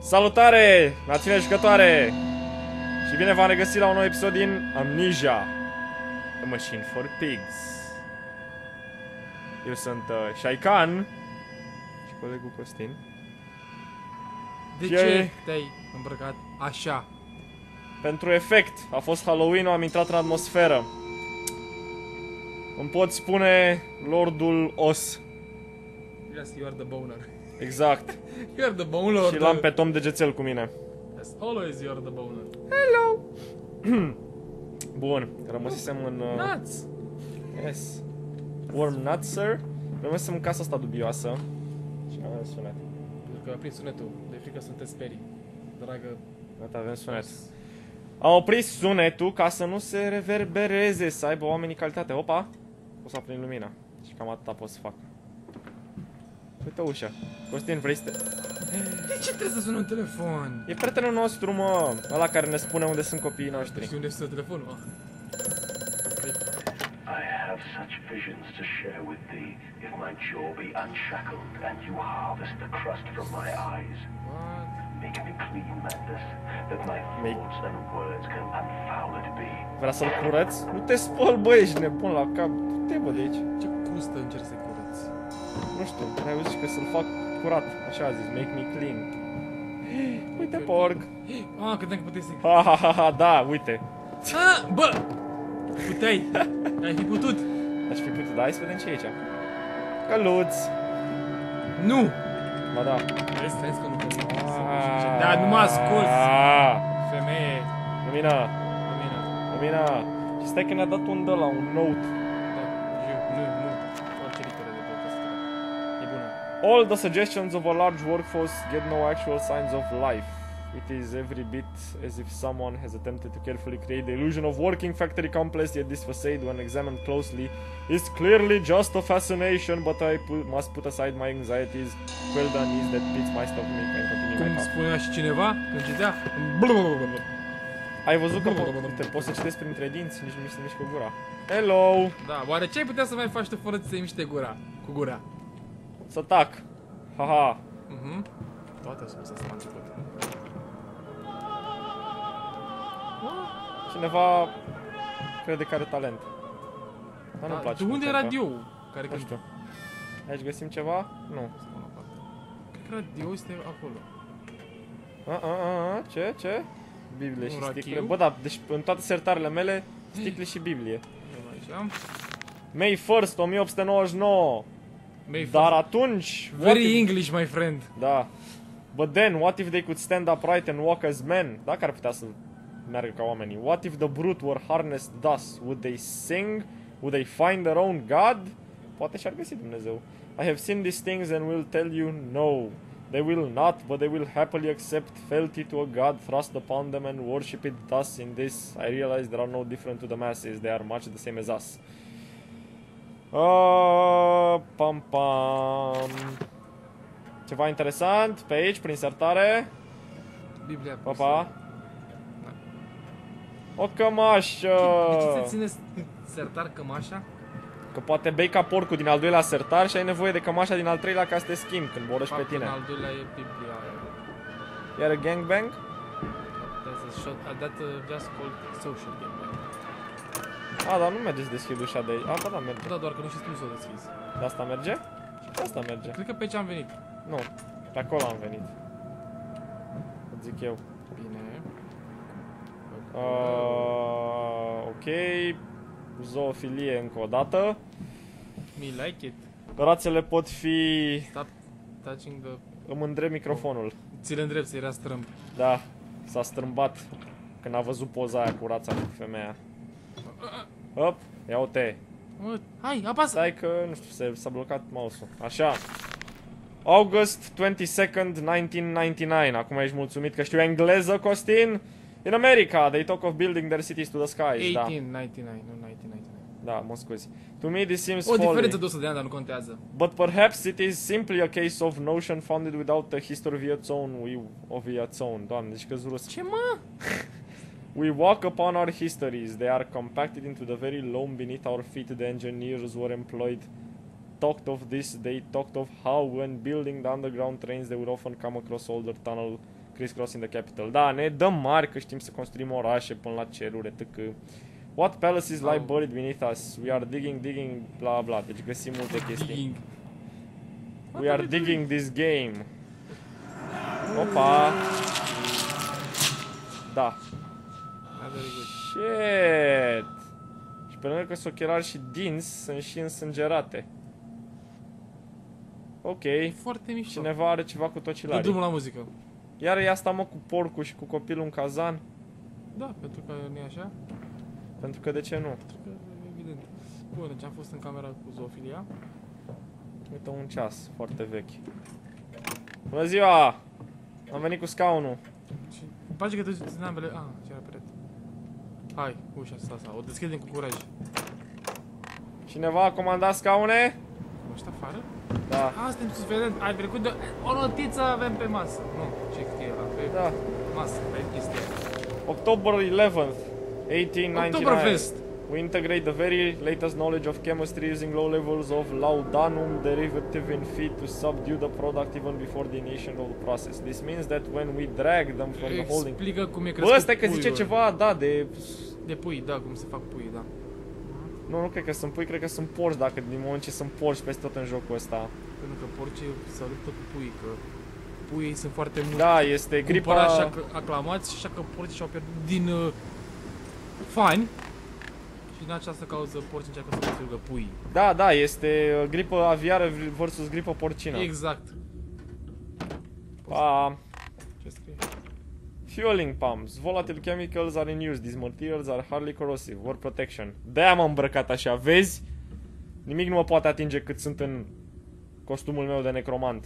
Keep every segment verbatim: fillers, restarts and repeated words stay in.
Salutare, națiune jucătoare! Și bine v-am regăsit la un nou episod din Amnesia, A Machine for Pigs. Eu sunt uh, Shaikan și colegul Costin. De și ce eu... te-ai îmbrăcat așa? Pentru efect, a fost Halloween-ul, am intrat în atmosferă. Îmi pot spune Lordul Os. Yes, you are the boner. Exact. You are the boner. Și l-am pe Tom Degețel cu mine. Yes, always you are the boner. Hello! Bun, rămăsesem în... Uh... Nuts! Yes. Warm nuts, sir? Rămăsesem în casa asta dubioasă. Și nu avem sunet. Pentru că a prins sunetul. De frică să te sperii. Dragă... Gata, avem sunet. Am oprit sunetul ca să nu se reverbereze, să aibă oamenii calitate. Opa! O să aprind lumina. Și cam atâta pot să fac. Uite ușa. Costin, vrei să te... De ce trebuie să suni un telefon? E prietenul nostru, mă! Ăla care ne spune unde sunt copiii noștri. Știi unde sună telefonul? Ah. I have such visions to share with thee, if my jaw be unshackled and you harvest the crust from my eyes. What? Make me clean, Mandus, that my Make- thoughts and words can unfouled be. Vrea să-l curăț? Nu te spăl, bă, ești nebun la cap. Du-te, bă, de aici. Ce crustă încerci să-i curăți? Nu știu, ai auzit că să-l fac curat. Așa a zis, make me clean. Uite, porc. Ah, credeam că puteai să-i... Ha, ha, ha, ha, da, uite. Ah, bă! Puteai! Ai fi putut! Aș fi putut, da, hai să vedem ce e aici. Căluț. Nu! Ba da. Vezi, vezi că nu pot să... Ah. Da, nu mă asculți! Ah. Femeie! Lumina, Lumina! lumina. Și stai că ne-a dat un de la un note. Da, J, nu, nu. Orice literă de pe ăsta. E bună. All the suggestions of a large workforce get no actual signs of life. It is every bit as if someone has attempted to carefully create the illusion of working factory complex, yet this facade, when examined closely, is clearly just a fascination, but I pu- must put aside my anxieties, quell the unease that pits my stomach and continue my Cum path. spunea și cineva când citea? Ai văzut că po- te poți să citești printre dinți, nici nu mi se mișcă gura. Hello! Da, oare ce ai putea să mai faci tu fără să se miște gura? Cu gura. Să tac! Haha! Mhm. Toate au spus asta la început. Cineva crede că are talent. Dar nu-mi Da, place. de cum unde e cântă. radio? Care Nu cântă? știu. Aici găsim ceva? Nu. Cred că radio este acolo. A, a, a, a, ce? Ce? Biblie Un și rachiu? sticle. Bă, da, deci în toate sertarele mele, sticle și Biblie. Vedem aici. May first, o mie opt sute nouăzeci și nouă. May Dar first. atunci... what Very if- English, my friend. Da. But then, what if they could stand upright and walk as men? Dacă ar putea să meargă ca oamenii. What if the brute were harnessed thus? Would they sing? Would they find their own God? Poate și-ar găsi Dumnezeu. I have seen these things and will tell you no. They will not, but they will happily accept fealty to a God thrust upon them and worship it thus. In this, I realize they are no different to the masses. They are much the same as us. Uh, pam pam. Ceva interesant pe aici, prin sertare. Biblia. Papa. O cămașă. De ce se ține sertar cămașa? Că poate bei ca porcul din al doilea sertar și ai nevoie de cămașa din al treilea ca să te schimbi când borăși pe Faptul tine. în al doilea e Biblia. Iar gangbang? That's a shot, uh, that uh, just called social game. A, dar nu merge să deschid ușa de aici. A, da, da, merge. Da, doar că nu știi cum să o deschizi. De asta merge? Și pe asta merge. Cred că pe ce am venit. Nu, pe acolo am venit. Îți zic eu. Bine. Uh, ok. Zoofilie încă o dată. Me like it. Rațele pot fi... Stop touching the... Îmi îndrept microfonul. Ți-l îndrept, era strâmb. Da, s-a strâmbat când a văzut poza aia cu rața cu femeia. Hop, ia uite. Mă, hai, apasă! Stai că, nu știu, se- s-a blocat mouse-ul. Așa. August twenty-second, nineteen ninety-nine. Acum ești mulțumit că știu engleză, Costin? In America, they talk of building their cities to the skies. Da, eighteen ninety-nine, nu nineteen ninety-nine. da, mă scuzi. To me this seems O diferență folly. de o sută de ani, dar nu contează. But perhaps it is simply a case of notion founded without a history of its own. We, of its own. Doamne, deci că zură. Ce mă? We walk upon our histories. They are compacted into the very loam beneath our feet. The engineers were employed. Talked of this. They talked of how, when building the underground trains, they would often come across older tunnel crisscrossing the capital. Da, ne dăm mari că știm să construim orașe până la ceruri, et cetera. What palaces lie buried beneath us? We are digging, digging, bla bla. Deci găsim multe chestii. Digging. We are digging this game. Opa! Da. Very good. Shit! Și pe lângă că sunt ochelari și dinți, sunt și însângerate. Ok. Foarte mișto. Cineva are ceva cu Dă tocilarii. drumul la muzică. Iar e asta, mă, cu porcul și cu copilul în cazan? Da, pentru că nu e așa. Pentru că de ce nu? Pentru că, evident. Bun, deci am fost în camera cu zoofilia. Uite, un ceas foarte vechi. Bună ziua! Am venit cu scaunul. Și îmi place că duci din ambele... Ah, ce era perete. Hai, ușa asta, asta. O deschidem cu curaj. Cineva a comandat scaune? Mă știu afară? Da. Ah, suntem sus, vedem. Ai trecut de... O notiță avem pe masă. Nu, ce cât e ăla? Pe Da. masă, pe chestia. October eleventh, eighteen ninety-nine. Oktoberfest. We integrate the very latest knowledge of chemistry using low levels of laudanum derivative in feed to subdue the product even before the initiation of the process. This means that when we drag them from the holding... Explică cum e Bă, crescut ăsta e că zice puiul. ceva, da, de... De pui, da, cum se fac pui, da. Nu, nu cred că sunt pui, cred că sunt porci, dacă din moment ce sunt porci peste tot în jocul ăsta. Pentru că porcii se luptă cu puii, că puii sunt foarte mulți. Da, este gripa... Așa că aclamați, așa că porcii și-au pierdut din uh, fani. Și din această cauză porcii încearcă să distrugă puii. Da, da, este uh, gripă aviară versus gripă porcină. Exact. Pa. Ce scrie? Fueling pumps. Volatile chemicals are in use. These materials are hardly corrosive. War protection. De-aia m-am îmbrăcat așa, vezi? Nimic nu mă poate atinge cât sunt în costumul meu de necromant.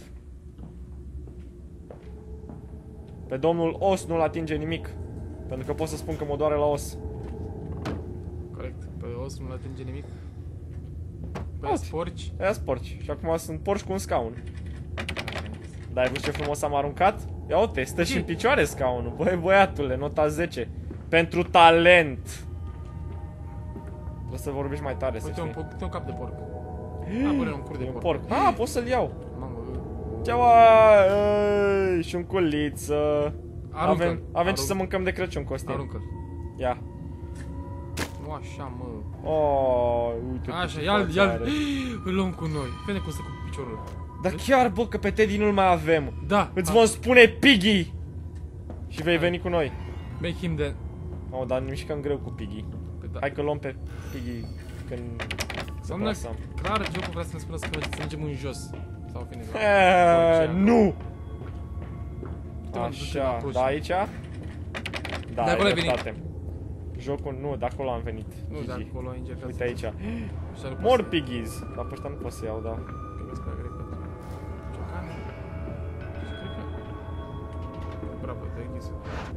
Pe domnul os nu-l atinge nimic. Pentru că pot să spun că mă doare la os. Corect. Pe os nu atinge nimic. Pe Uite. porci. Aia sunt porci. Și acum sunt porci cu un scaun. Da, ai văzut ce frumos am aruncat? Ia uite, stă și în picioare scaunul. Băi, băiatule, nota zece. Pentru talent. Trebuie să vorbești mai tare, să Uite un, știi. uite un cap de porc. Ah, pune un cur de E un porc. porc. Ah, poți să-l iau. Mamă, Ceaua! Ei, și un culiță. aruncă-l. Avem, avem ce Arunc- să mâncăm de Crăciun, Costin. Aruncă-l. Ia. Nu așa, mă. Oh, uite Așa, ce ia-l, față ia-l. are. Îl luăm cu noi. Vede cum stă cu piciorul. Dar chiar, bă, că pe Teddy nu-l mai avem. Da. Îți a- vom spune Piggy. Și vei veni cu noi. Make him the... Oh, dar ne mișcăm greu cu Piggy. Pe da. Hai că luăm pe Piggy când se Înseamnă plasăm. clar, jocul vrea să ne spună să mergem în jos. Sau fine. Eh, Nu! Du-te Așa, înapoi. da, aici? Da, De acolo ai dreptate. Jocul, nu, de acolo am venit. Nu, Piggy. de acolo ai încercat. Uite aici. Așa nu More poți să- piggies. Dar pe ăștia nu pot să iau, da. Primesc prea greu. Ciocane. Și cred că... Bravo, te-ai închis.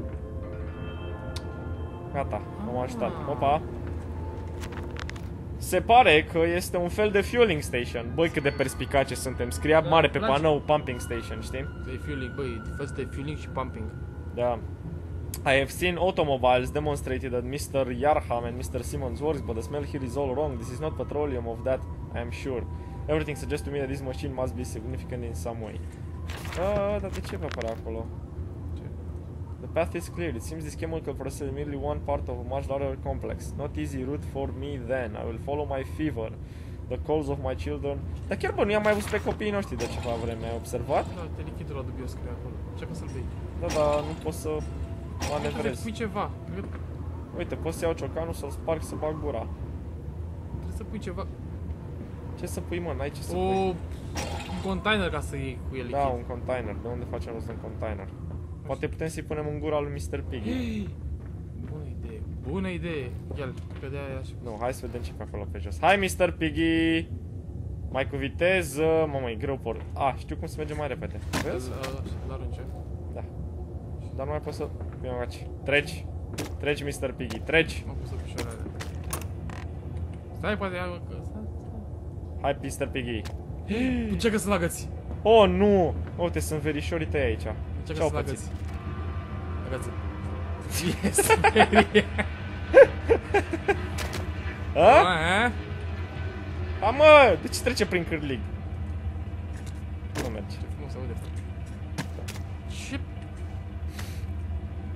Gata, m-am ajutat. Ah. Opa. Se pare că este un fel de fueling station. Băi, cât de perspicace suntem. Scria Da, mare pe place. panou pumping station, știi? De fueling, băi, faci de fueling și pumping. Da. I have seen automobiles demonstrated at mister Yarham and mister Simmons' works, but the smell here is all wrong. This is not petroleum, of that I am sure. Everything suggests to me that this machine must be significant in some way. Ah, dar de ce vă apare acolo? Ce? The path is clear. It seems this chemical process is merely one part of a much larger complex. Not easy route for me then. I will follow my fever, the calls of my children. Dar chiar bă, nu i-am mai văzut pe copiii noștri de ceva vreme. Ai observat? Da, te lichidul la dubios scrie acolo. Încearcă să-l bei. Da, dar nu pot să Trebuie să manevrez. pui ceva. Uite, pot să iau ciocanul, să-l sparg, să bag gura. Trebuie să pui ceva. Ce să pui, mă? N-ai ce să O... pui. Un container ca să iei cu el lichid. Da, un container. De unde facem rost un container? Poate putem să-i punem în gura lui mister Piggy. Bună idee. Bună idee. Ia-l, că de-aia e așa. Nu, hai să vedem ce pe acolo pe jos. Hai, mister Piggy! Mai cu viteză. Mamă, e greu por. Ah, știu cum să mergem mai repede. Vezi? L-arunce. Da. Dar nu mai pot să... Bine, aici. Treci. Treci, mister Piggy. Treci. M-am pus pe picioarele. Stai, poate ia... Stai, stai. Hai, mister Piggy. Încearcă să-l agăți. Oh, nu! Uite, sunt verișorii tăi aici. Încearcă Ce-au să-l pățit? agăți. Agăță. Ce sperie. A? A? A, mă! De ce trece prin cârlig? Nu merge. Ce frumos aude. Ce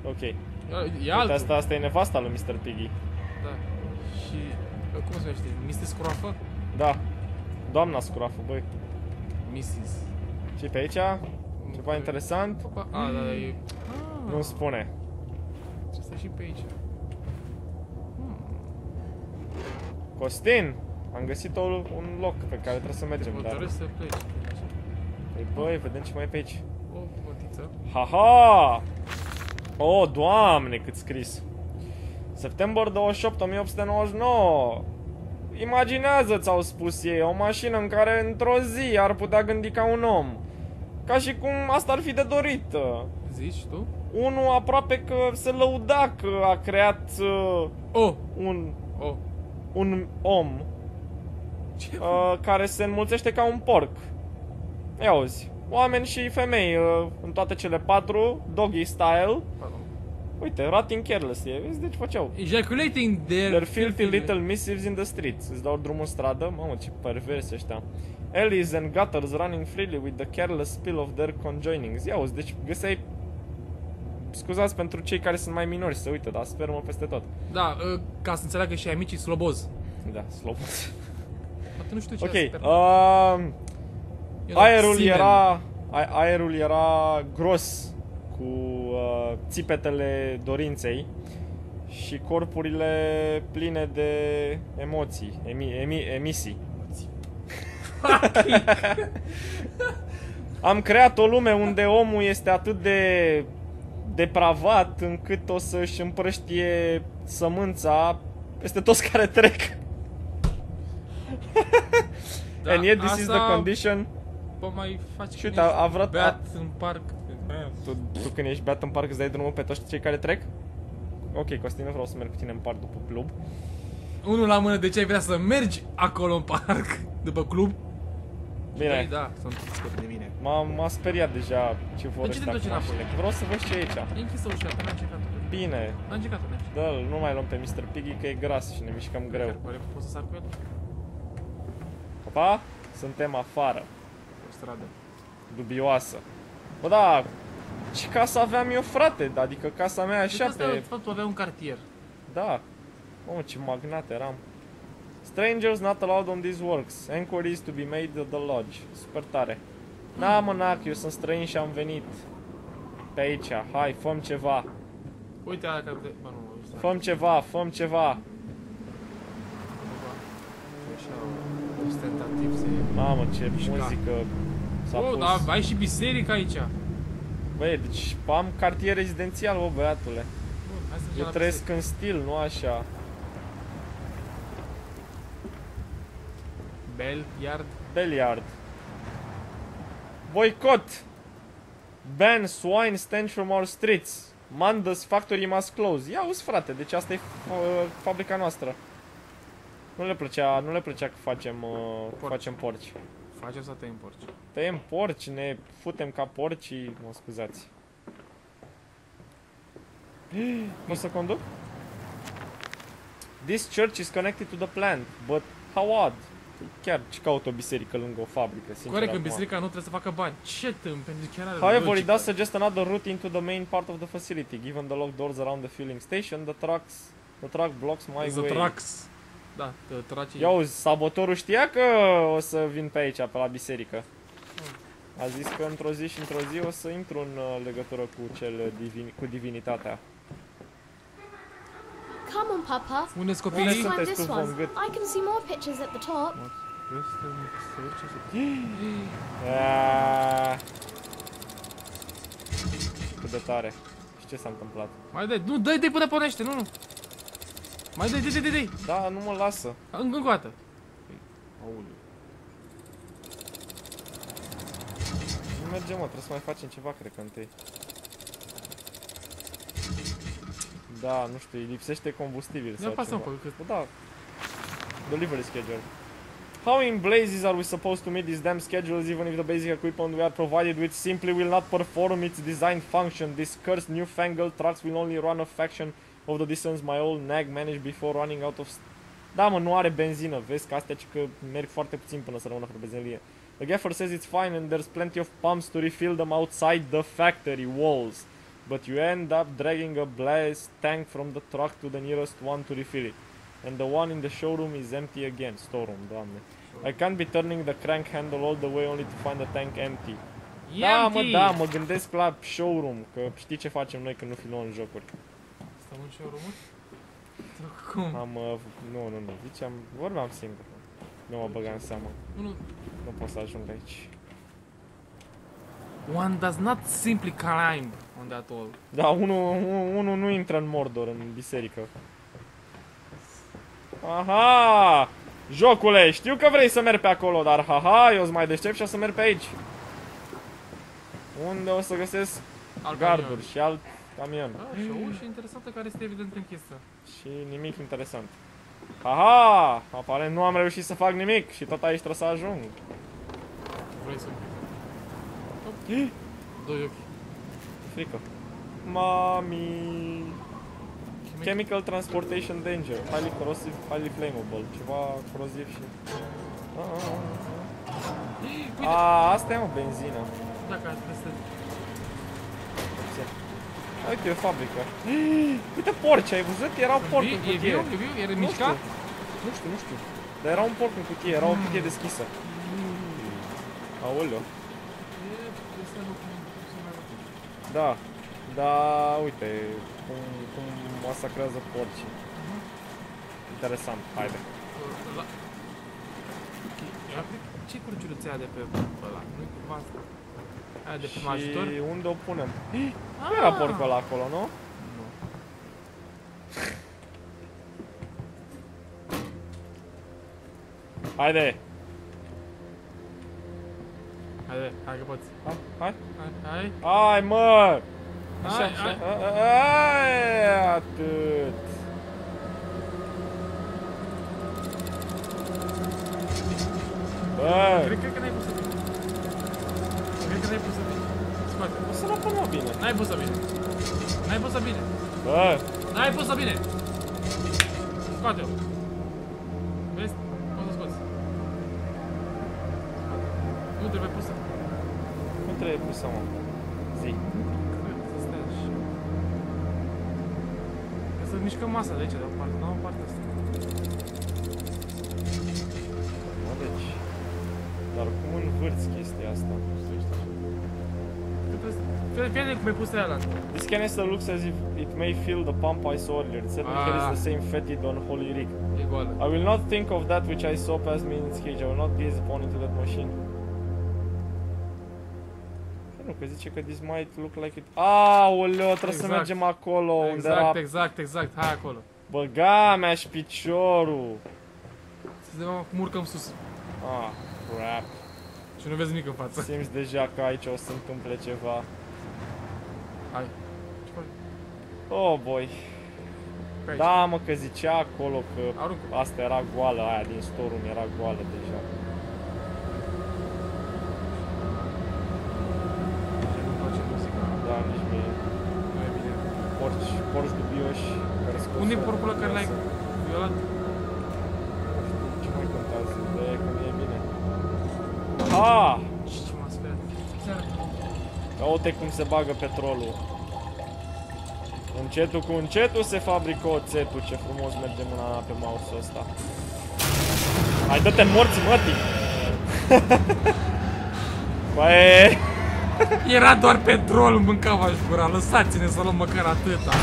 Ok. E Uite, altul. asta, asta e nevasta lui mister Piggy. Da. Și... Cum se numește? mister Scroafă? Da. Doamna scroafă, băi. missus Ce pe aici? Ceva interesant? Opa, a, da, da, e... Ah, Nu spune. ce stai și pe aici. Hmm. Costin, am găsit o, un loc pe care trebuie să mergem, Mă dar... doresc să pleci. Păi, băi, vedem ce mai e pe aici. O fătiță. Haha! Oh, doamne, cât scris. September douăzeci și opt o mie opt sute nouăzeci și nouă. Imaginează-ți, au spus ei, o mașină în care într-o zi ar putea gândi ca un om. Ca și cum asta ar fi de dorit. Zici tu? Unul aproape că se lăuda că a creat uh, Oh! un, Oh! un om Ce? uh, care se înmulțește ca un porc. Ia auzi, oameni și femei uh, în toate cele patru, doggy style. Pardon. Uite, rotting carelessly, vezi, deci făceau. Ejaculating their, They're filthy little missives in the streets. Îți dau drumul în stradă, mamă, ce perversi ăștia. Alleys and gutters running freely with the careless spill of their conjoinings. Ia auzi, deci găseai... Scuzați pentru cei care sunt mai minori să uită, dar spermă peste tot. Da, uh, ca să înțeleagă și amicii sloboz. Da, slobos. Poate nu știu ce Ok, sper. uh, Eu nu- aerul Simen. era... a- Aerul era gros cu uh, țipetele dorinței și corpurile pline de emoții, emi, emi, emisii. Am creat o lume unde omul este atât de depravat încât o să-și împrăștie sămânța peste toți care trec. Da, And yet this is the asta condition. Bă, mai faci Și uite, a, a vrut... beat în parc. Tu, tu când ești beat în parc îți dai drumul pe toți cei care trec? Ok, Costin, nu vreau să merg cu tine în parc după club. Unul la mână, de ce ai vrea să mergi acolo în parc, după club? Bine, Doi, da, sunt scăpi de mine. m-a, m-a speriat deja ce vor De ce te ăștia duci cu înapoi? mașinile. Vreau să văd ce e aici. E închisă ușa, că n-am încercat-o. Bine, N-am încercat-o, n-am încercat-o. dă-l, nu mai luăm pe mister Piggy că e gras și ne mișcăm greu. Oare pot să sar cu el? Opa, suntem afară. O stradă. Dubioasă. Bă, da, ce casă aveam eu, frate? Adică casa mea Deci așa asta, pe... de fapt, avea un cartier. Da. Mamă, ce magnat eram. Strangers not allowed on these works. Enquiries to be made at the lodge. Super tare. Na, mă, nac, eu sunt străin și am venit pe aici. Hai, făm ceva. Uite aia care... Bă, nu, ăsta. Făm ceva, făm ceva. Așa, ostentativ se... Mamă, ce Mișca. muzică s-a Oh, pus. da, ai și biserică aici. Băi, deci am cartier rezidențial, bă, băiatule. Bun, hai să mergem Eu la trăiesc biserică. în stil, nu așa. Bell Yard. Belliard. Boycott. Ban swine stench from our streets. Manda's factory must close. Ia auzi, frate, deci asta e uh, fabrica noastră. Nu le plăcea, nu le plăcea că facem, uh, Porci. facem porci. Facem să tăiem porci. Tăiem porci, ne futem ca porci, mă scuzați. Pot să conduc? This church is connected to the plant, but how odd. Chiar ce caut o biserică lângă o fabrică, sincer. Corect, în acum. biserica nu trebuie să facă bani. Ce tâmp, pentru că chiar are However, it logică. does suggest another route into the main part of the facility. Given the locked doors around the fueling station, the trucks, the truck blocks my The way. trucks. Da, the trucks. Ia auzi, sabotorul știa că o să vin pe aici, pe la biserică. A zis că într-o zi și într-o zi o să intru în uh, legătură cu cel divin, cu divinitatea. Come on, Papa. Unde-s Unde copiii? sunt? Find Sunteți this tu, one. Von Gât. I can see more pictures at the top. Aaaa. Cât de tare. Și ce s-a întâmplat? Mai dai, nu, dai, dai până pornește, nu, nu. Mai dai, dai, dai, dai, dai. Da, nu mă lasă. Încă încă o dată. Aoleu. Nu merge, mă, trebuie să mai facem ceva, cred că întâi. Da, nu știu, îi lipsește combustibil Ne sau apasăm ceva. pe cât. Bă, da. Delivery schedule. How in blazes are we supposed to meet these damn schedules even if the basic equipment we are provided with simply will not perform its design function? These cursed newfangled trucks will only run a fraction of the distance my old nag managed before running out of... Da, mă, nu are benzină, vezi că astea ci că merg foarte puțin până să rămână fără benzinărie. The gaffer says it's fine and there's plenty of pumps to refill them outside the factory walls. but you end up dragging a blast tank from the truck to the nearest one to refill it. And the one in the showroom is empty again. Storeroom, doamne. I can't be turning the crank handle all the way only to find the tank empty. Da, mă, da, mă gândesc la showroom, că știi ce facem noi când nu filmăm jocuri. Stăm în showroom-uri? Cum? Am, uh, nu, nu, nu, ziceam, vorbeam singur. Nu mă băgam în seama. Nu, nu. Nu pot să ajung aici. One does not simply climb on that wall. Da, unul, unul nu intră în Mordor, în biserică. Aha! Jocule, știu că vrei să mergi pe acolo, dar haha, eu sunt mai deștept și o să merg pe aici. Unde o să găsesc Alt garduri camion. și alt camion. Ah, și o ușă interesantă care este evident închisă. Și nimic interesant. Haha! Aparent nu am reușit să fac nimic și tot aici trebuie să ajung. Vrei să... Doi ochi. Frică. Mami! Chemical transportation danger. Highly corrosive, highly flammable. Ceva coroziv și... A, asta e o benzină. Dacă ați peste... Uite, e o fabrică. Uite porci, ai văzut? Era un porc în E cutie. viu? E viu? E Nu mișcat? știu, nu știu, nu știu. Dar era un porc în cutie, era o cutie deschisă. Aoleo. Da, da, uite cum, cum masacrează porcii. Interesant, haide. Ce curciulețe aia de pe ăla? Nu-i cumva asta? Aia de pe ajutor? Și unde o punem? Nu era porcul ăla acolo, nu? Nu. Haide! Haide, hai că poți. Hai, hai! Hai, hai. Hai, mă! Așa, Hai, așa. hai. Hai, atât! Bă! Cred, cred că n-ai pus să bine. Cred că n-ai pus să bine. Scoate. O să răpă mă bine. N-ai pus să bine. N-ai pus să bine. Bă! N-ai pus să bine. Scoate-o. Vezi? Poți să scoți. Nu trebuie pusă. Nu trebuie pusă, mă. Zi. Cred să stai așa. Trebuie să mișcăm masa de aici, de o parte, nu o parte asta. Mă, deci... Dar cum învârți chestia asta? Fii cum ai pus aia la. This canister looks as if it may fill the pump I saw earlier. It certainly Ah. carries the same fetid unholy rig. E goală. I will not think of that which I saw pass me in its cage. I will not gaze upon into that machine. Nu, că zice că this might look like it... Aoleo, trebuie să Exact. mergem acolo unde Exact, era... exact, exact. Hai acolo. Băga mea-și piciorul. Să vedem cum urcăm sus. Ah, crap. Și nu vezi nimic în față. Simți deja că aici o să întâmple ceva. Hai. Ce faci? Oh, boy. Pe aici. Da, mă, că zicea acolo că Aruncă. asta era goală, aia din storeroom era goală deja. Nu-mi place muzica. Da, nici mie. Nu e bine. Porci, porci dubioși care scos. Unde e porcul ăla care l-ai violat? Ce mai contează? De că nu e bine. Ah! Ce m-a speriat. Ia uite cum se bagă petrolul. Încetul cu încetul se fabrică oțetul. Ce frumos merge mâna pe mouse-ul ăsta. Hai, dă-te în morții, mătii! Băi! Era doar petrol, mâncava-și gura. Lăsați-ne să luăm măcar atâta.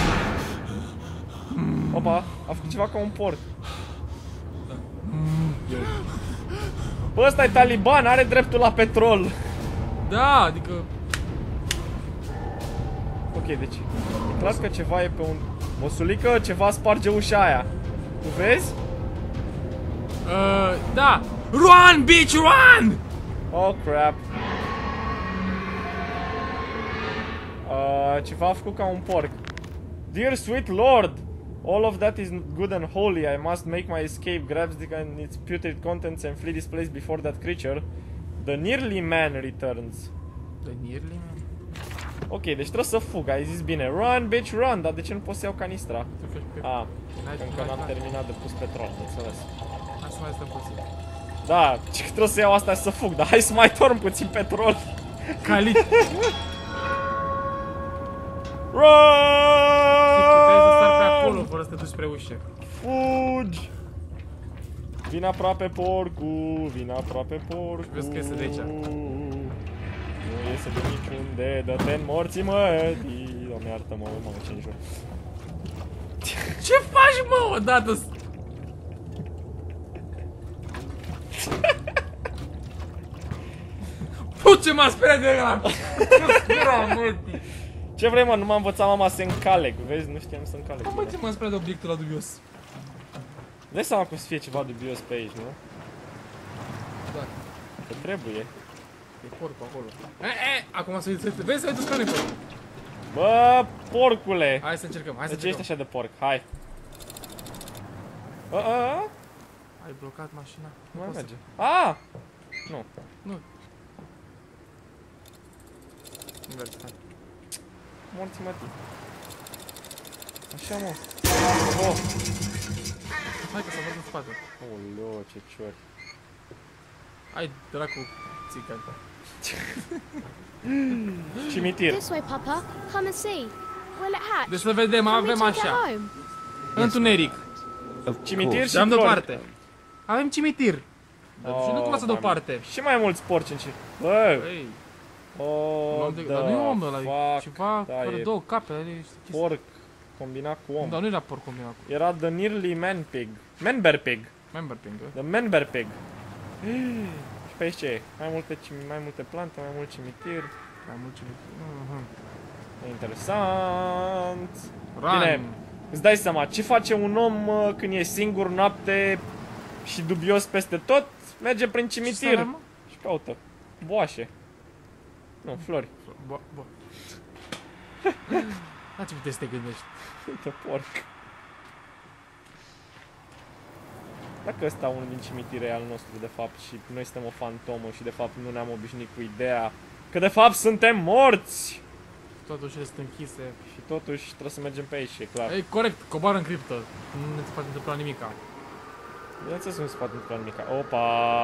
Opa, a făcut ceva ca un porc. Bă, ăsta e taliban, are dreptul la petrol. Da, adică... Ok, deci e clar că ceva e pe un... Măsulică, ceva sparge ușa aia. Tu vezi? Uh, da! Run, bitch, run! Oh, crap. Uh, ceva a făcut ca un porc. Dear sweet lord, all of that is good and holy. I must make my escape, grab the and its putrid contents and flee this place before that creature, the nearly man, returns. The nearly man? Ok, deci trebuie să fug, ai zis bine. Run, bitch, run, dar de ce nu poți să iau canistra? Ah, încă n-am terminat de pus petrol, înțeles. Hai să mai stăm puțin. Da, ce că trebuie să iau asta și să fug, dar hai să mai torn puțin petrol. Cali... Puteai să sari pe Run! acolo fără să te duci spre ușă. Fugi! Vin aproape porcu, vin aproape porcu. Vezi că iese de aici. Nu iese de niciunde, dă-te-n morții mătii. Doamne, iartă-mă, mamă, ce înjur. Ce faci, mă, odată? Puh, ce m-a speriat de ăla! Ce vrei, mă? Nu m-a învățat mama să încalec. Vezi, nu știam să încalec. Mă, ce m-a speriat de obiectul ăla dubios? Dai seama cum să fie ceva dubios pe aici, nu? Da, Că trebuie. e porcul acolo. E, e, acum să uite, vezi, să uite spre noi. Bă, porcule! Hai să încercăm, hai să De ce ești încercăm. așa de porc? Hai! A, a, a? Ai blocat mașina. Nu mai pot să- merge. A! Nu. Nu. Nu merge, hai. Morți mătii. Așa, mă. Oh! Hai că s-a văzut în spate. Oleo, ce ciori. Hai, dracu, țigani. Cimitir. This way, Papa. Come and see. Will it hatch? Deci să vedem, Can we avem take it așa. home? Întuneric. Cimitir și Dăm flori. deoparte. Avem cimitir. Dar Oh, și nu cum lasă mai deoparte. Și mai mulți porci în ci. Bă! Ei, Oh, om de... dar nu e om ăla, e fuck. ceva Da, fără e două cape. Are niște chestii. porc combinat cu om. Dar nu era porc combinat cu Era the nearly man pig. Man-bear pig. member ping. The man-bear pig. Și pe aici ce e? Mai multe, cim- mai multe plante, mai mult cimitir. Mai mult cimitir. Mhm. E interesant. Run. Bine, îți dai seama, ce face un om uh, când e singur noapte și dubios peste tot? Merge prin Ce cimitir sare, mă? și caută boașe. Nu, flori. Bă, bă. La ce puteți să te gândești? Uite, porc. Dacă ăsta unul din cimitire e al nostru, de fapt, și noi suntem o fantomă și de fapt nu ne-am obișnuit cu ideea că de fapt suntem morți! Toate ușile sunt închise. Și totuși trebuie să mergem pe aici, e clar. Ei, corect, coboară în criptă. Nu ne se poate întâmpla nimica. Bineînțeles că nu se poate întâmpla nimica. Opa!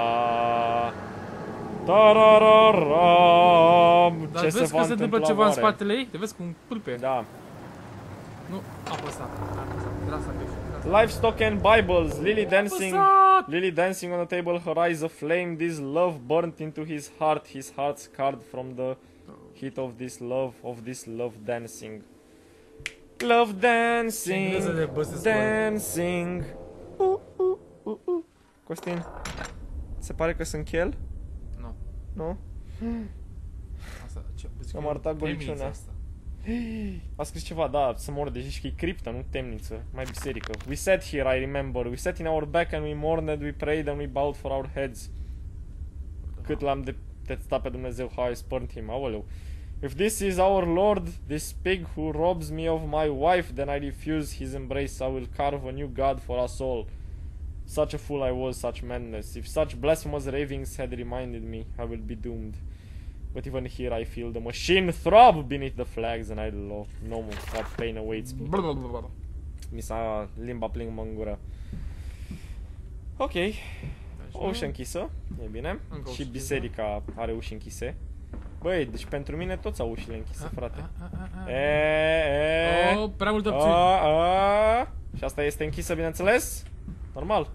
Tarararam! Dar Ce vezi se că va se întâmplă întâmpla ceva în oare? spatele ei? Te vezi cu un pâlpe? Da. Nu, apăsa. Apăsa. Era să apăsi. Livestock and Bibles. Lily dancing. Apăsat! Lily dancing on the table. Her eyes aflame. This love burnt into his heart. His heart scarred from the heat of this love. Of this love dancing. Love dancing. engleză de băsesc cu aia. Dancing. Uh, uh, uh, uh. Costin, se pare că sunt chel? Nu. Nu? Asta, ce? Zic Am că e arătat temnița goliciunea. asta. A scris ceva, da, să mor de și că e criptă, nu temniță, mai biserică. We sat here, I remember. We sat in our back and we mourned, we prayed and we bowed for our heads. Cât l-am de testat pe Dumnezeu, how I spurned him, aoleu. If this is our Lord, this pig who robs me of my wife, then I refuse his embrace. I will carve a new god for us all. Such a fool I was, such madness. If such blasphemous ravings had reminded me, I will be doomed. But even here I feel the machine throb beneath the flags and I know no more what pain awaits me. Blablabla. Mi s-a limba plimbă în gură. Ok, o ușă închisă, e bine. Încă o Și ușă biserica are uși închise. Băi, deci pentru mine toți au ușile închise, frate. A, a, a, a. E, e, Oh, prea multe opțiuni. a, a. Și asta este închisă, bineînțeles? Normal.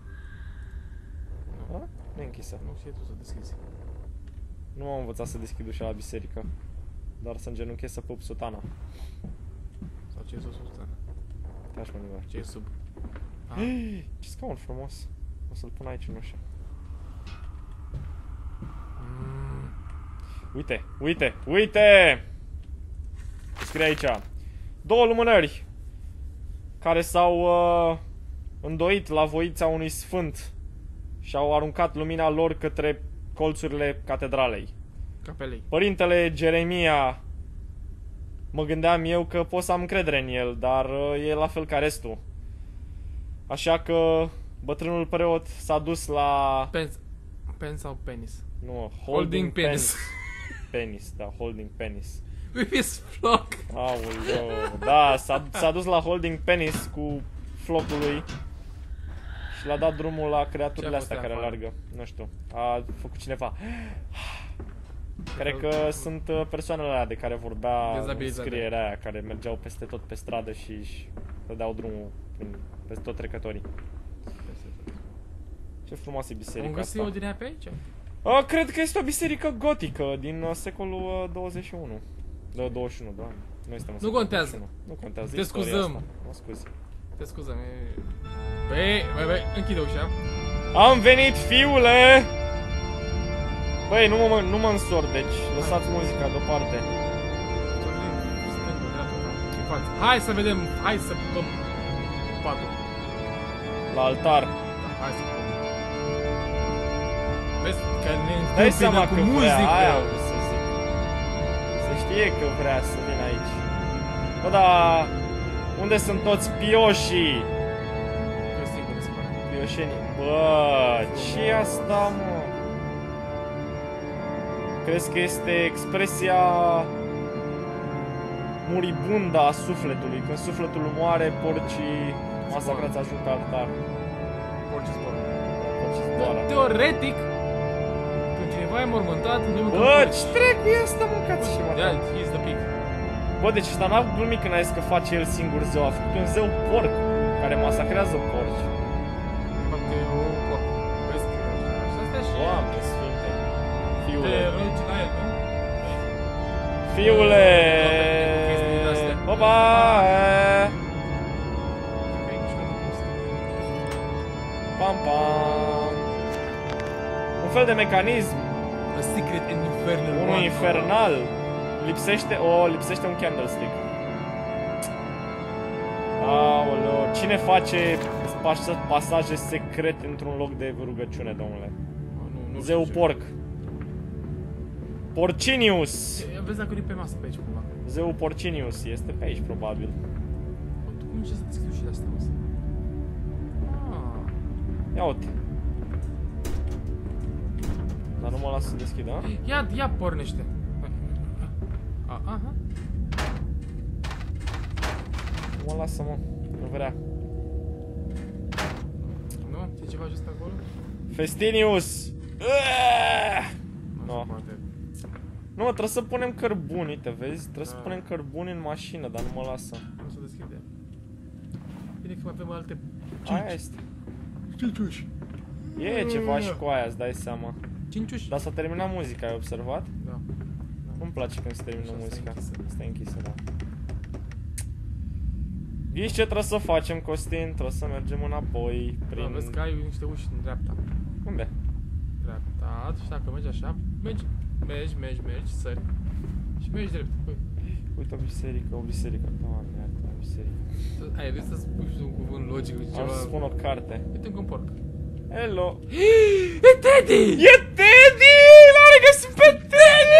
A? Nu e închisă. Nu știi tu să deschizi. Nu am învățat să deschid ușa la biserică. Doar să îngenunchez să pup sutana. Sau ce e sus, sus, Te aș mă ce e sub. Ah. Ce scaun frumos. O să-l pun aici în ușă. Mm. Uite, uite, uite! Scrie aici. Două lumânări care s-au uh, îndoit la voința unui sfânt și au aruncat lumina lor către colțurile catedralei. Capelei. Părintele Jeremia, mă gândeam eu că pot să am încredere în el, dar uh, e la fel ca restul. Așa că bătrânul preot s-a dus la... Pen, pen sau penis? Nu, holding, Holding penis. penis. Penis, da, holding penis. With flock. Aoleu, da, s-a, s-a dus la holding penis cu flocul lui și l-a dat drumul la creaturile Ce a fost astea care afară? alergă. Nu știu, a făcut cineva. Cred că sunt uh, persoanele alea de care vorbea Dezabilitate. scrierea aia, care mergeau peste tot pe stradă și își dădeau drumul prin, peste tot trecătorii. Ce frumoasă e biserica Am găsit asta. o din aia pe aici? A, cred că este o biserică gotică din uh, secolul uh, douăzeci și unu. Da, douăzeci și unu, doamne. Noi suntem în Nu secolul contează. douăzeci și unu. Nu contează. Te istoria scuzăm. asta. Mă scuzi. Te scuzăm, e... Băi, băi, băi, închide ușa. Am venit, fiule! Băi, nu mă, nu mă însor, deci lăsați muzica deoparte. Hai să vedem, hai să pupăm patul. La altar. Da, hai să pupăm. Vezi că ne Dai întâmpină seama cu că muzică. vrea, aia vreau să zic. Se știe că vrea să vină aici. Bă, dar unde sunt toți pioșii? Eu singur, se pare. Pioșenii. Bă, ce e asta, mă? Crezi că este expresia muribundă a sufletului? Când sufletul moare, porcii masacrați ajung pe altar. Orice zboară. Porcii zboară. Teoretic, când cineva e mormântat, nu mâncăm Bă, porci. ce trecu e asta, mâncați și mă. Yeah, he's the pig. Bă, deci ăsta n-a glumit când a zis că face el singur zeu. A făcut un zeu porc care masacrează porci. De fapt, e o porc. Vezi că așa stai și... Doamne sfinte. Te Fiule. rogi la el, nu? Fiule. Chestiile astea. Opa! Pam, pam. Un fel de mecanism. A secret and infernal Unul one. infernal. Lipsește, o, lipsește un candlestick. Aoleo, cine face pas- pasaje secrete într-un loc de rugăciune, domnule? Oh, nu, nu Zeu știu ce. porc. Porcinius. Ia vezi dacă nu e pe masă pe aici cumva. Zeul Porcinius este pe aici, probabil. Bă, tu cum ce să deschid ușile astea, mă? Ah. Ia uite. Dar nu mă las să deschid, a? Ia, ia pornește. A, aha. Nu mă lasă, mă. Nu vrea. Nu? E ceva jos acolo? Festinius! Aaaa! Nu, No. se poate. Nu, trebuie să punem cărbuni, uite, vezi? Trebuie să Ah. punem cărbuni în mașină, dar nu mă lasă. Nu se deschide. Bine că mai avem alte... Aia este. Cinci uși. E ceva și cu aia, îți dai seama. Cinci uși? Dar s-a terminat muzica, ai observat? Da. Nu-mi place când se termină Și asta e muzica. închisă. Asta e închisă, da. Ghiși ce trebuie să facem, Costin? Trebuie să mergem înapoi Da, prin... vezi că ai niște uși în dreapta. Unde? Dreapta, și dacă mergi așa, mergi, mergi, mergi, mergi, sări. Și mergi drept. Ui. Uite o biserică, o biserică. Doamne, iartă, o biserică. Ai vrut să spui și un cuvânt logic, Am ceva... să spun o carte. Uite încă un porc. Hello! E Teddy! E Teddy! L-a regăsit pe Teddy!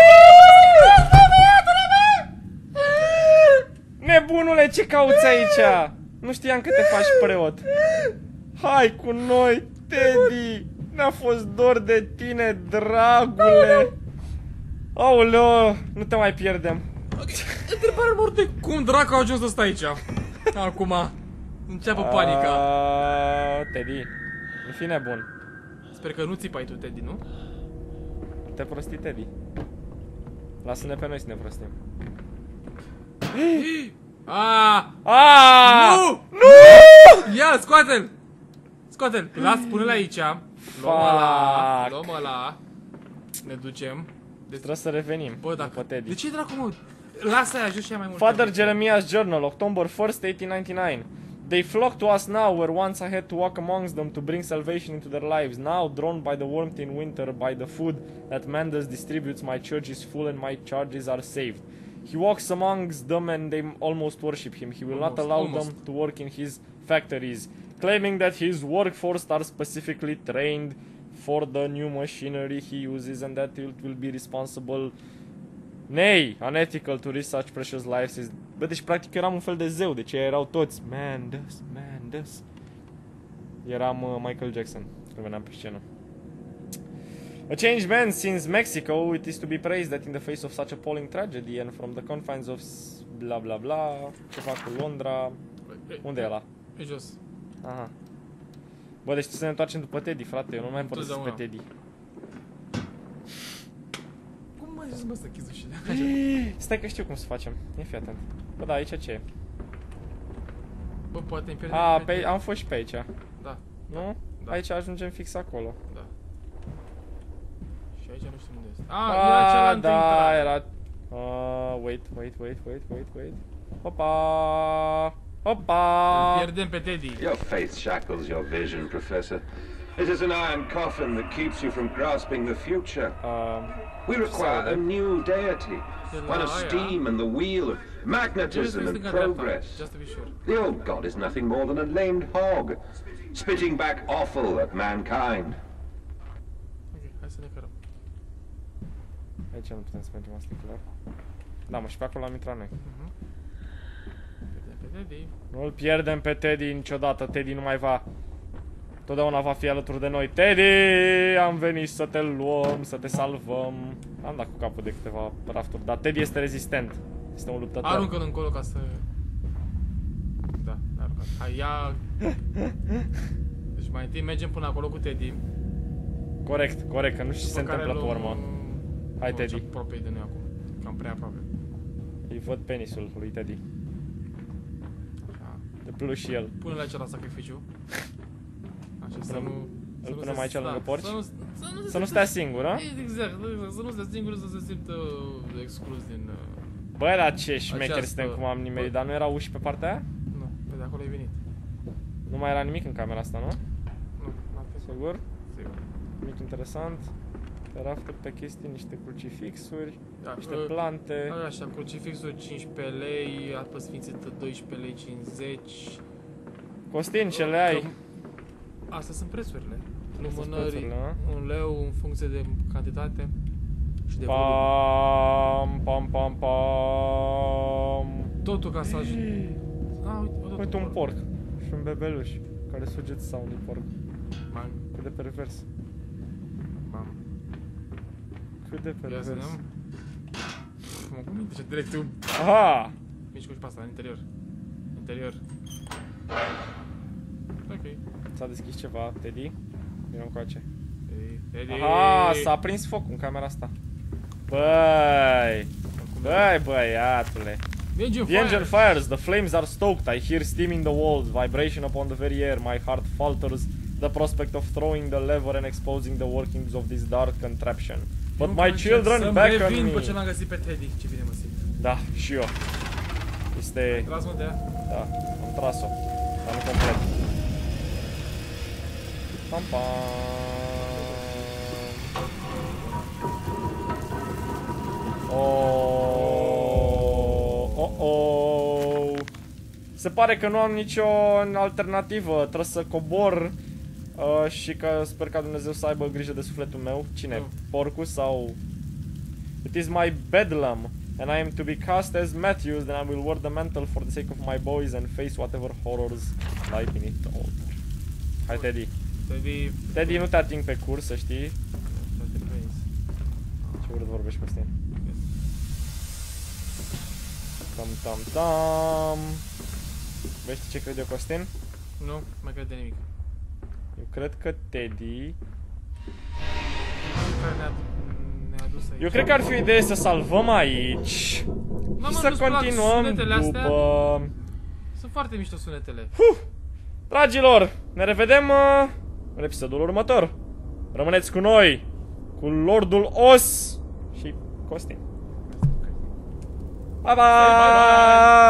Nebunule, ce cauți aici? Nu știam că te faci preot. Hai cu noi, Teddy! Ne-a fost dor de tine, dragule! Aoleo, nu te mai pierdem. Întrebarea morte, cum dracu a ajuns să stai aici? Acum, înceapă panica. Ah, Teddy, nu fi nebun. Sper că nu țipai tu, Teddy, nu? Te prosti, Teddy. Lasă-ne pe noi să ne prostim. Ah! Ah! Nu! Nu! Ia, scoate-l! Scoate-l! Las, pune-l aici. Luăm ăla, Fuck. luăm ăla. Ne ducem. Deci, Trebuie să revenim. bă, dacă... după Teddy. De ce dracu, mă? Lasă aia, jos și mai mult. Father Jeremiah's Journal, October first, eighteen ninety-nine. They flock to us now, where once I had to walk amongst them to bring salvation into their lives. Now, drawn by the warmth in winter, by the food that Mendes distributes, my church is full and my charges are saved. He walks amongst them and they almost worship him. He will not Almost, allow almost. them to work in his factories, claiming that his workforce are specifically trained for the new machinery he uses and that it will be responsible, nay, unethical to risk such precious lives. Is... Bă, deci practic eram un fel de zeu, deci ei erau toți Mendes, Mendes. Eram uh, Michael Jackson când veneam pe scenă. A changed man since Mexico, it is to be praised that in the face of such appalling tragedy and from the confines of s- bla bla bla, ce fac cu Londra, unde e ăla? E jos. Aha. Bă, deci trebuie să ne întoarcem după Teddy, frate, eu nu mai părăsesc pe Întotdeauna. Teddy. Cum mă mai zis, bă, să închizi ușile. Stai că știu cum să facem. Ia fi atent. Bă, da, aici ce e? Bă, poate îmi pierdem. A, pe, am fost și pe aici. Da. Nu? Da. Aici ajungem fix acolo. Da. Și aici nu știu unde este. Ah, era cealaltă da, intrare. era... Uh, wait, wait, wait, wait, wait, wait. Hopa! Hopa! Îl pierdem pe Teddy. Your faith shackles your vision, Professor. It is an iron coffin that keeps you from grasping the future. Uh, We require a new deity, one of steam and the wheel, of magnetism and progress. Just to be sure. The old god is nothing more than a lamed hog, spitting back offal at mankind. Ok, hai să ne cărăm. aici nu putem să mergem, asta e clar. Da, mă, și pe acolo am intrat noi. Pierdem pe Teddy. Nu-l pierdem pe Teddy niciodată, Teddy nu mai va... Totdeauna va fi alături de noi. Teddy! Am venit să te luăm, să te salvăm. Am dat cu capul de câteva rafturi, dar Teddy este rezistent. Este un luptător. Aruncă-l încolo ca să... Da, l-a aruncat. Hai, ia... Deci mai întâi mergem până acolo cu Teddy. Corect, corect, că nu știu ce se După care întâmplă pe luăm- urmă. Hai, Nu, Teddy. ce aproape de noi acum. Cam prea aproape. Îi văd penisul lui Teddy. Așa. De plus și el. Pune-l aici la sacrificiu. Așa, să Îl- nu... îl să nu punem se- aici da, lângă porci? Să nu, să nu, se Să nu simtă- stea singur, a? Exact, exact, să nu stea singur, să se simtă exclus din... uh, Bă, dar ce șmecheri Această- suntem cum am nimerit, dar nu erau uși pe partea aia? Nu, pe de acolo ai venit. Nu mai era nimic în camera asta, nu? Nu, n-am fost Sigur? sigur. Nimic interesant. Pe rafturi, pe chestii, niște crucifixuri, Da, niște uh, plante. Așa, crucifixul cincisprezece lei, apă sfințită doisprezece lei cincizeci. Costin, ce le ai? Că- Astea sunt prețurile. sunt Lumânări, prețurile, a? un leu în funcție de cantitate și de volum. Pam, pam, pam, pam. Totul ca să ajungi. Ah, uite, uite, Uite un porc și un bebeluș care sugeți sau unui porc. Mam, Cât de pervers. mam. Cât de Ia să pervers. vedem. Mă gândesc ce direct tu. Aha! Mici cu și pe asta, în interior. Interior. Ok. S-a deschis ceva, Teddy. Vino încoace. Ei, Teddy. Aha, s-a aprins focul în camera asta. Băi! Băi, băiatule! The engine The engine fire. fires, the flames are stoked, I hear steam in the walls, vibration upon the very air, my heart falters, the prospect of throwing the lever and exposing the workings of this dark contraption. But Eu my încerc children să-mi beckon revin pe ce me. l-am găsit pe Teddy, ce bine mă simt. Da, și eu. Este... Tras mă de ea. Da, am tras-o. Dar nu complet. Pam, pam. Oh, oh, oh. Se pare că nu am nicio alternativă. Trebuie să cobor uh, și că sper ca Dumnezeu să aibă grijă de sufletul meu. Cine? Nu. Porcul sau... It is my bedlam, and I am to be cast as Matthews, then I will wear the mantle for the sake of my boys and face whatever horrors lie beneath the altar. Hai, Teddy. Teddy. Teddy, nu te ating pe curs, să știi. Te prins. Ce urât vorbești, Costin. Tam, tam, tam. Vezi ce cred eu, Costin? Nu, mai crede nimic. Eu cred că Teddy... Care ne-a ne-a adus aici. Eu cred că ar fi o idee să salvăm aici. Mă, Și mă, să nu-ți plac continuăm sunetele astea? după... Sunt foarte mișto sunetele. Huh! Dragilor, ne revedem uh, în episodul următor. Rămâneți cu noi, cu Lordul Os și Costin. Bye bye! Bye, bye, bye!